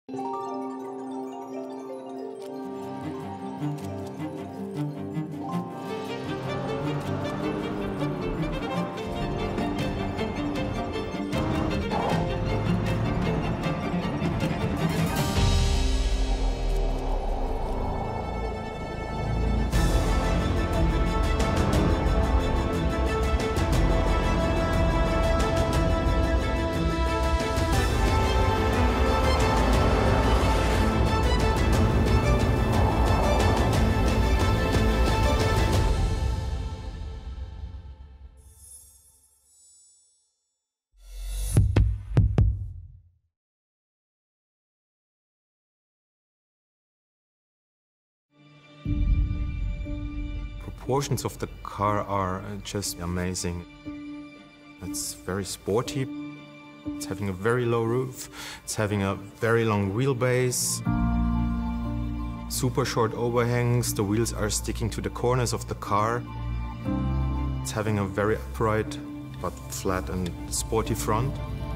Proportions of the car are just amazing. It's very sporty. It's having a very low roof. It's having a very long wheelbase. Super short overhangs. The wheels are sticking to the corners of the car. It's having a very upright but flat and sporty front.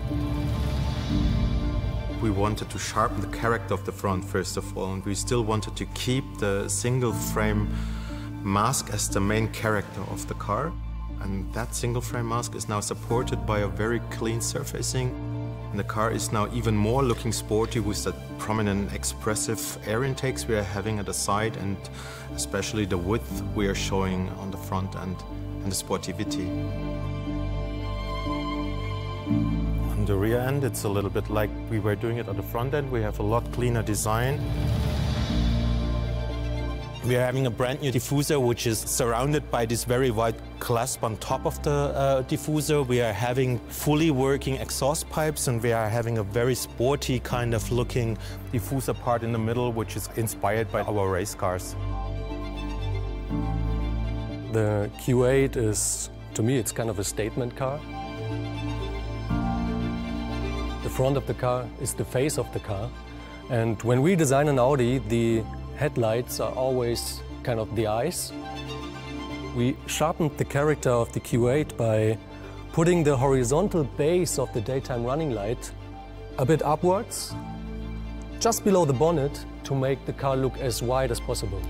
We wanted to sharpen the character of the front first of all, and we still wanted to keep the single frame mask as the main character of the car. And that single frame mask is now supported by a very clean surfacing. And the car is now even more looking sporty with the prominent expressive air intakes we are having at the side, and especially the width we are showing on the front and the sportivity. On the rear end, it's a little bit like we were doing it on the front end. We have a lot cleaner design. We are having a brand new diffuser, which is surrounded by this very wide clasp on top of the diffuser. We are having fully working exhaust pipes, and we are having a very sporty kind of looking diffuser part in the middle, which is inspired by our race cars. The Q8 is, to me, it's kind of a statement car. The front of the car is the face of the car. And when we design an Audi, the headlights are always kind of the eyes. We sharpened the character of the Q8 by putting the horizontal base of the daytime running light a bit upwards, just below the bonnet, to make the car look as wide as possible.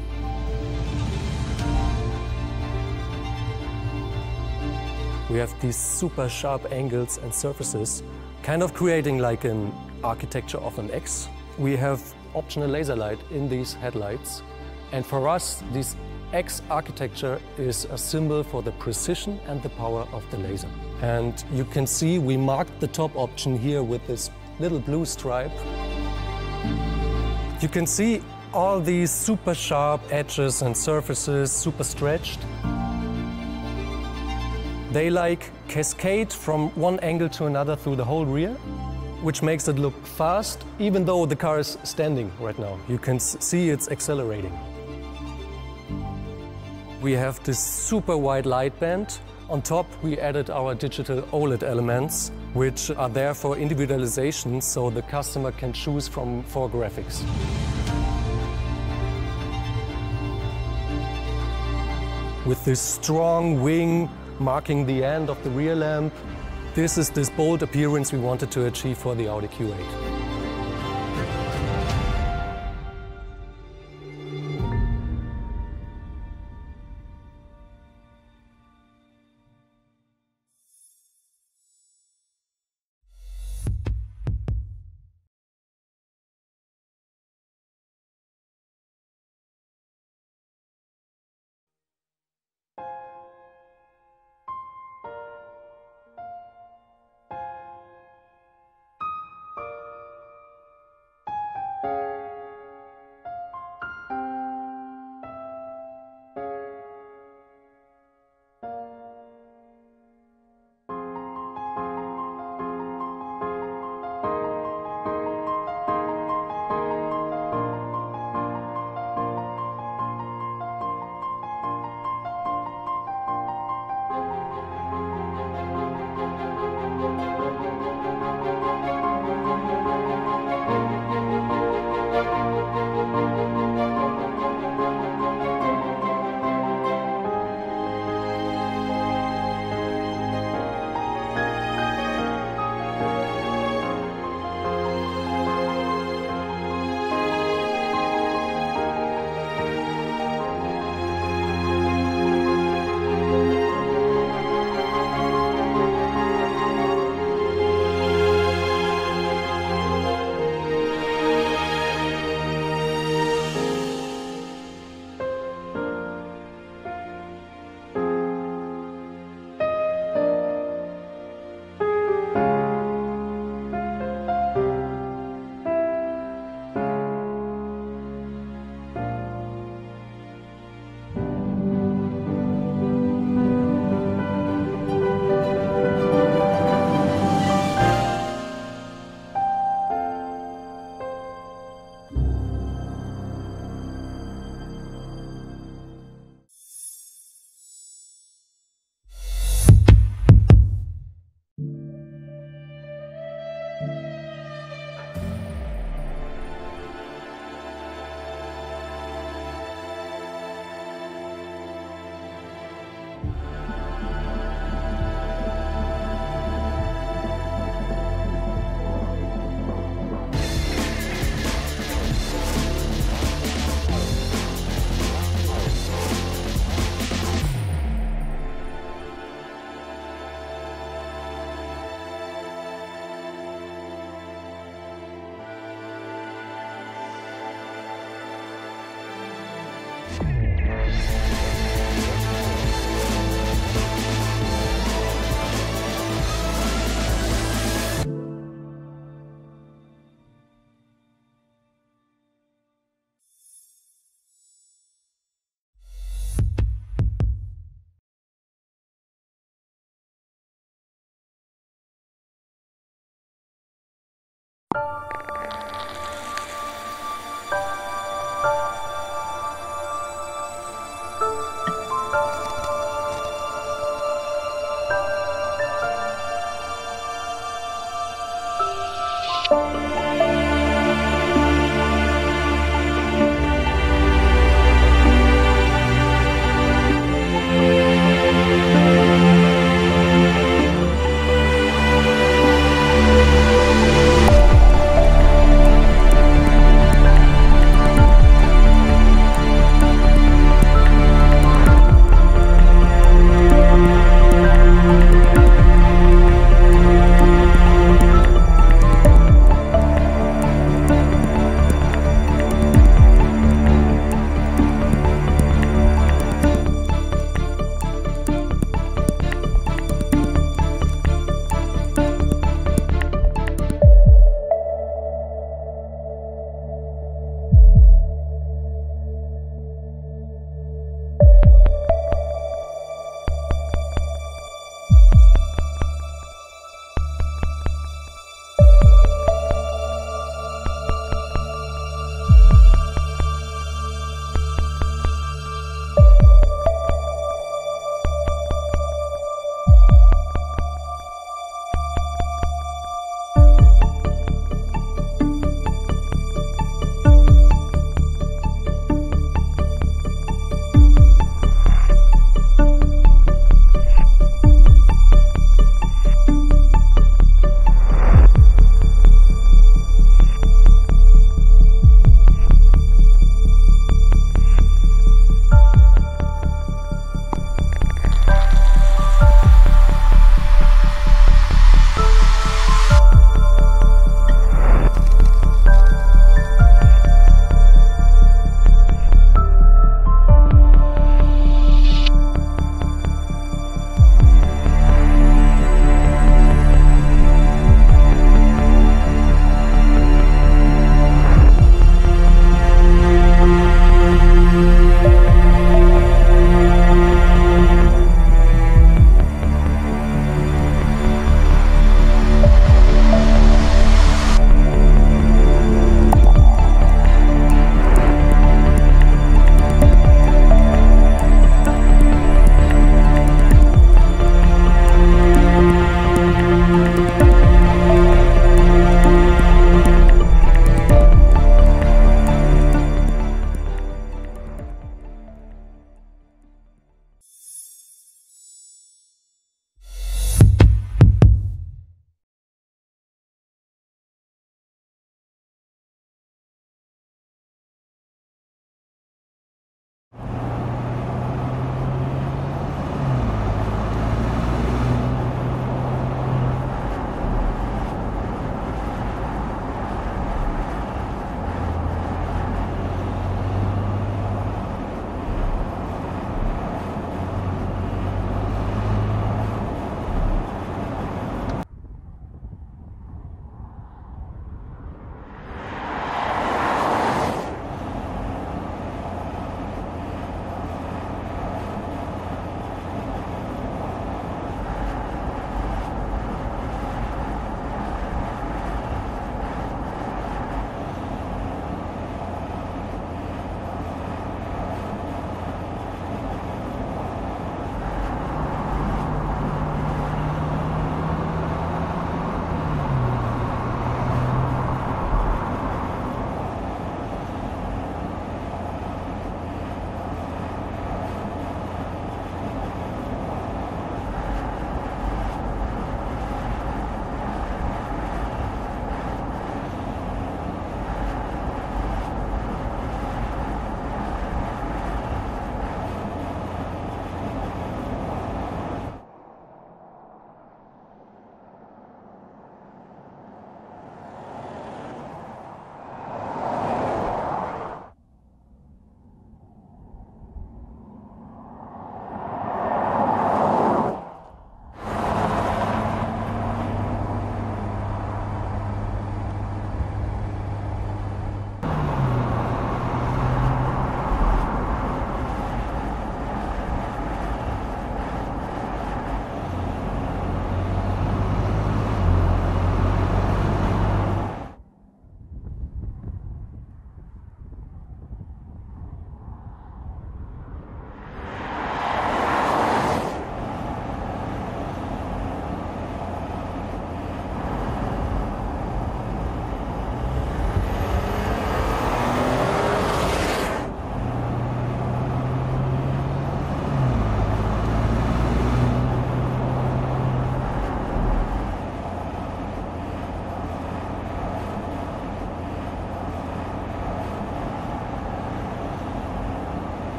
We have these super sharp angles and surfaces, kind of creating like an architecture of an X. We have optional laser light in these headlights, and for us this X architecture is a symbol for the precision and the power of the laser. And you can see we marked the top option here with this little blue stripe. You can see all these super sharp edges and surfaces, super stretched. They like cascade from one angle to another through the whole rear, which makes it look fast, even though the car is standing right now. You can see it's accelerating. We have this super wide light band. On top, we added our digital OLED elements, which are there for individualization, so the customer can choose from 4 graphics. With this strong wing marking the end of the rear lamp, this is this bold appearance we wanted to achieve for the Audi Q8.